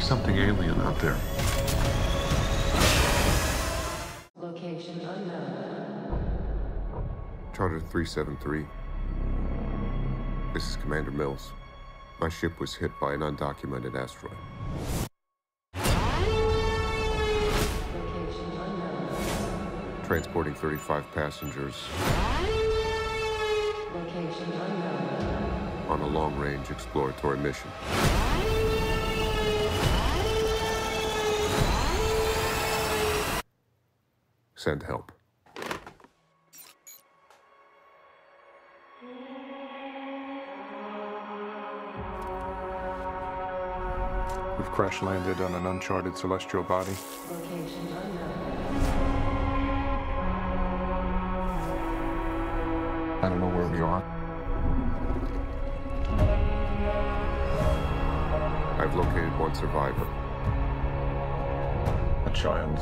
There's something alien out there. Location unknown. Charter 373. This is Commander Mills. My ship was hit by an undocumented asteroid. Location unknown. Transporting 35 passengers Location unknown. on a long-range exploratory mission. Send help. We've crash landed on an uncharted celestial body. Location unknown. I don't know where we are. I've located one survivor. A child.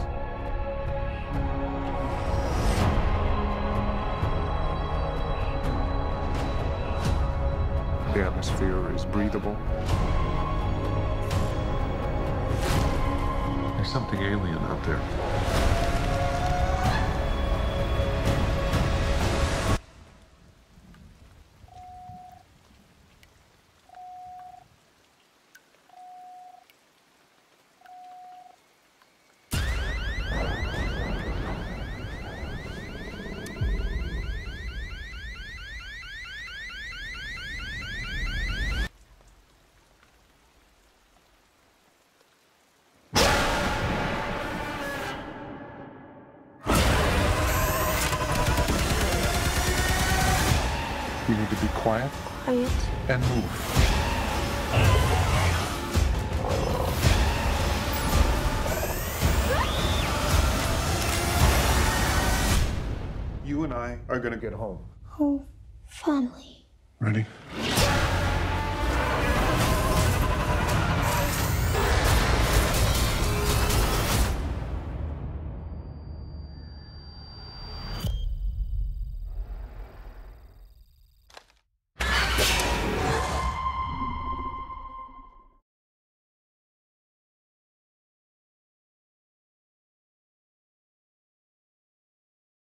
The atmosphere is breathable. There's something alien out there. You need to be quiet and move. You and I are gonna get home. Oh, finally. Ready?